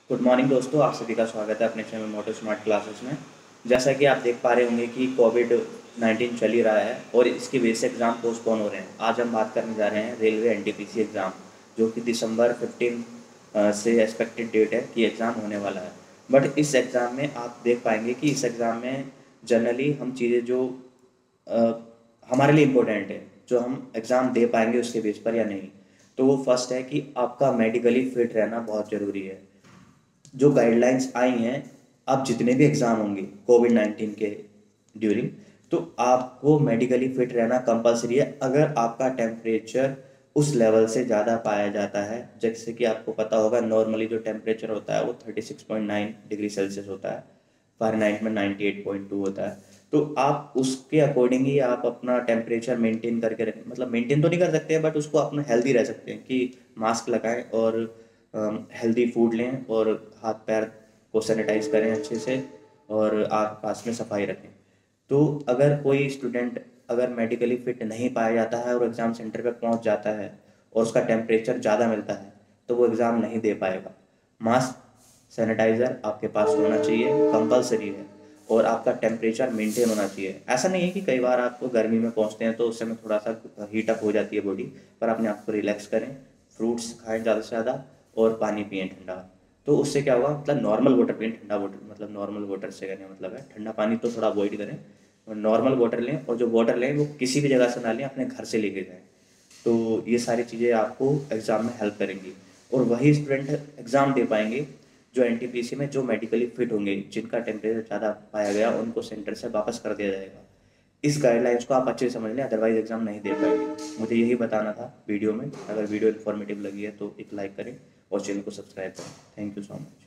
Good morning दोस्तों, आप सभी का स्वागत है अपने चैनल मोटो स्मार्ट क्लासेस में। जैसा कि आप देख पा रहे होंगे कि कोविड-19 चल ही रहा है और इसकी वजह से एग्ज़ाम पोस्टपोन हो रहे हैं। आज हम बात करने जा रहे हैं रेलवे एनटीपीसी एग्ज़ाम, जो कि दिसंबर 15 से एक्सपेक्टेड डेट है कि एग्ज़ाम होने वाला है। बट इस एग्ज़ाम में आप देख पाएंगे कि इस एग्ज़ाम में जनरली हम चीज़ें जो अ, हमारे लिए इम्पोर्टेंट है, जो हम एग्ज़ाम दे पाएंगे उसके बेस पर या नहीं। तो वो फर्स्ट है कि आपका मेडिकली फिट रहना बहुत ज़रूरी है। जो गाइडलाइंस आई हैं, अब जितने भी एग्ज़ाम होंगे कोविड-19 के ड्यूरिंग, तो आपको मेडिकली फिट रहना कंपलसरी है। अगर आपका टेम्परेचर उस लेवल से ज़्यादा पाया जाता है, जैसे कि आपको पता होगा नॉर्मली जो टेम्परेचर होता है वो 36.9 डिग्री सेल्सियस होता है, फ़ारेनहाइट में 98.2 होता है। तो आप उसके अकॉर्डिंग ही आप अपना टेम्परेचर मेंटेन करके रखें, मतलब मेंटेन तो नहीं कर सकते हैं बट उसको अपना हेल्दी रह सकते हैं कि मास्क लगाएं और हेल्दी फूड लें और हाथ पैर को सैनिटाइज करें अच्छे से और आस पास में सफाई रखें। तो अगर कोई स्टूडेंट अगर मेडिकली फिट नहीं पाया जाता है और एग्ज़ाम सेंटर पे पहुंच जाता है और उसका टेम्परेचर ज़्यादा मिलता है, तो वो एग्ज़ाम नहीं दे पाएगा। मास्क, सैनिटाइज़र आपके पास होना चाहिए, कंपलसरी है, और आपका टेम्परेचर मेंटेन होना चाहिए। ऐसा नहीं है कि कई बार आप गर्मी में पहुंचते हैं तो उस समय थोड़ा सा हीट अप हो जाती है बॉडी, पर अपने आप को रिलैक्स करें, फ्रूट्स खाएं ज़्यादा से ज़्यादा और पानी पिएं ठंडा। तो उससे क्या होगा, मतलब नॉर्मल वाटर पिएं, ठंडा वाटर मतलब नॉर्मल वाटर से कहने का मतलब है ठंडा पानी तो थोड़ा अवॉइड करें और नॉर्मल वाटर लें, और जो वाटर लें वो किसी भी जगह से ना लें, अपने घर से लेके जाएं। तो ये सारी चीज़ें आपको एग्ज़ाम में हेल्प करेंगी और वही स्टूडेंट एग्ज़ाम दे पाएंगे जो एनटीपीसी में जो मेडिकली फिट होंगे, जिनका टेम्परेचर ज़्यादा पाया गया उनको सेंटर से वापस कर दिया जाएगा। इस गाइडलाइंस को आप अच्छे से समझ लें, अदरवाइज एग्ज़ाम नहीं दे पाएंगे। मुझे यही बताना था वीडियो में। अगर वीडियो इन्फॉर्मेटिव लगी है तो एक लाइक करें और चैनल को सब्सक्राइब करें। Thank you so much.